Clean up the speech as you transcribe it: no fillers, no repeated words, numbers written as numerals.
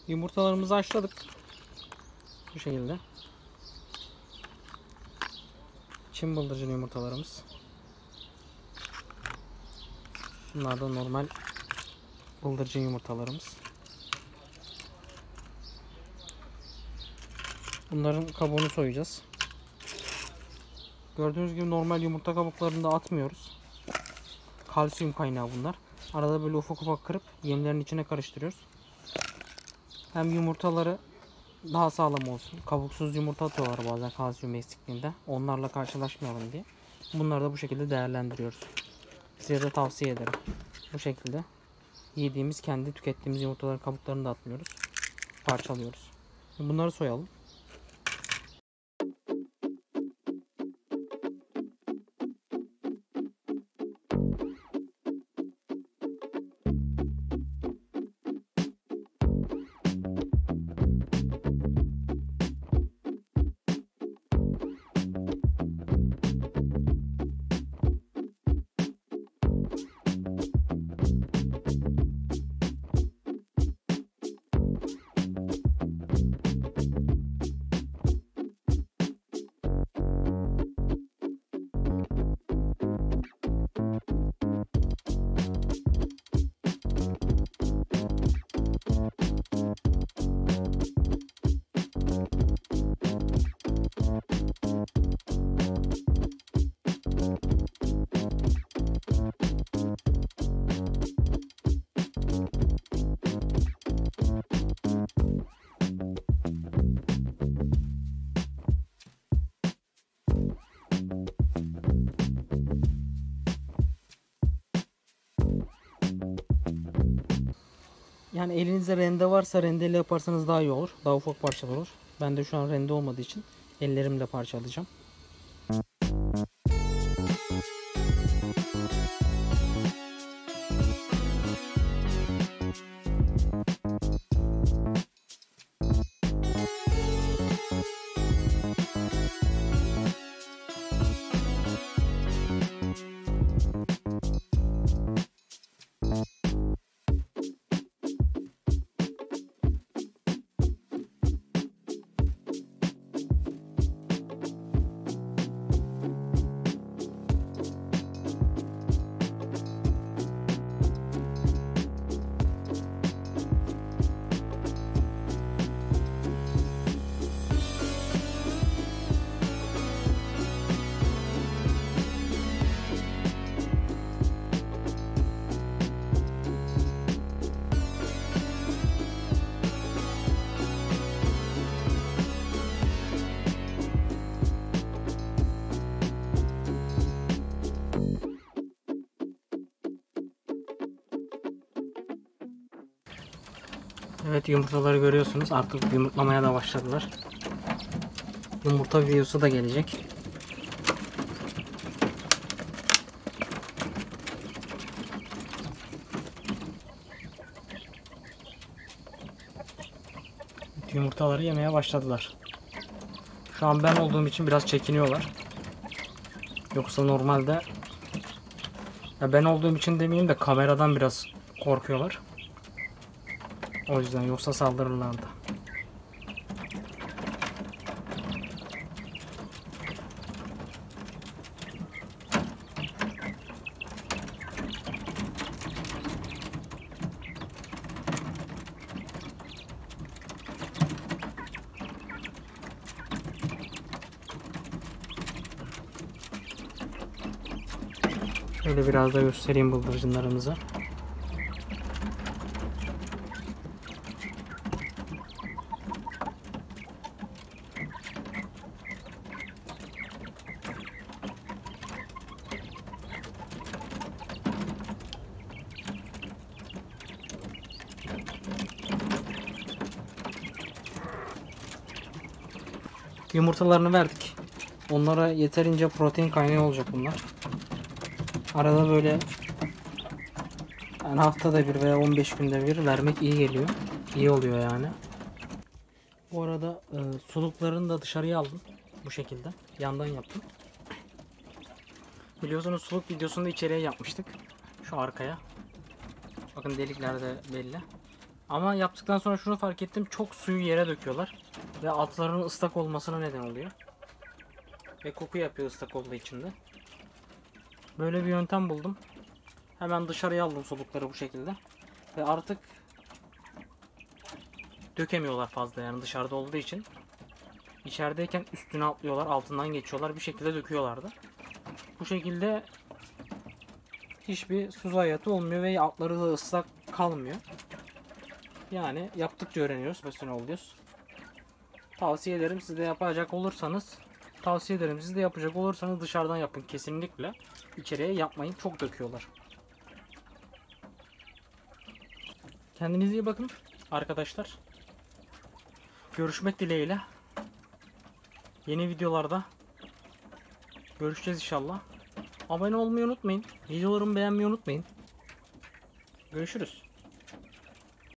Yumurtalarımızı haşladık. Bu şekilde. Çin bıldırcın yumurtalarımız. Bunlar da normal bıldırcın yumurtalarımız. Bunların kabuğunu soyacağız. Gördüğünüz gibi normal yumurta kabuklarını da atmıyoruz. Kalsiyum kaynağı bunlar. Arada böyle ufak ufak kırıp yemlerin içine karıştırıyoruz. Hem yumurtaları daha sağlam olsun. Kabuksuz yumurta atıyorlar bazen kalsiyum eksikliğinde. Onlarla karşılaşmayalım diye. Bunları da bu şekilde değerlendiriyoruz. Size de tavsiye ederim. Bu şekilde yediğimiz, kendi tükettiğimiz yumurtaların kabuklarını da atmıyoruz. Parçalıyoruz. Bunları soyalım. Yani elinizde rende varsa rendeyle yaparsanız daha iyi olur. Daha ufak parçalar olur. Ben de şu an rende olmadığı için ellerimle parçalayacağım. Evet, yumurtaları görüyorsunuz. Artık yumurtlamaya da başladılar. Yumurta videosu da gelecek. Yumurtaları yemeye başladılar. Şu an ben olduğum için biraz çekiniyorlar. Yoksa normalde, ya ben olduğum için demeyeyim de kameradan biraz korkuyorlar. O yüzden, yoksa saldırırlardı. Şöyle biraz da göstereyim bıldırcınlarımızı. Yumurtalarını verdik. Onlara yeterince protein kaynağı olacak bunlar. Arada böyle, yani haftada bir veya 15 günde bir vermek iyi geliyor. İyi oluyor yani. Bu arada suluklarını da dışarıya aldım. Bu şekilde. Yandan yaptım. Biliyorsunuz suluk videosunu da içeriye yapmıştık. Şu arkaya. Bakın delikler de belli. Ama yaptıktan sonra şunu fark ettim. Çok suyu yere döküyorlar. Ve altlarının ıslak olmasına neden oluyor. Ve koku yapıyor ıslak olduğu için de. Böyle bir yöntem buldum. Hemen dışarıya aldım solukları bu şekilde. Ve artık dökemiyorlar fazla yani dışarıda olduğu için. İçerideyken üstüne atlıyorlar, altından geçiyorlar, bir şekilde döküyorlardı. Bu şekilde hiçbir su zayiatı olmuyor ve altları da ıslak kalmıyor. Yani yaptıkça öğreniyoruz, profesyonel oluyoruz. Tavsiye ederim siz de yapacak olursanız. Dışarıdan yapın kesinlikle. İçeriye yapmayın, çok döküyorlar. Kendinize iyi bakın arkadaşlar. Görüşmek dileğiyle. Yeni videolarda görüşeceğiz inşallah. Abone olmayı unutmayın. Videolarımı beğenmeyi unutmayın. Görüşürüz.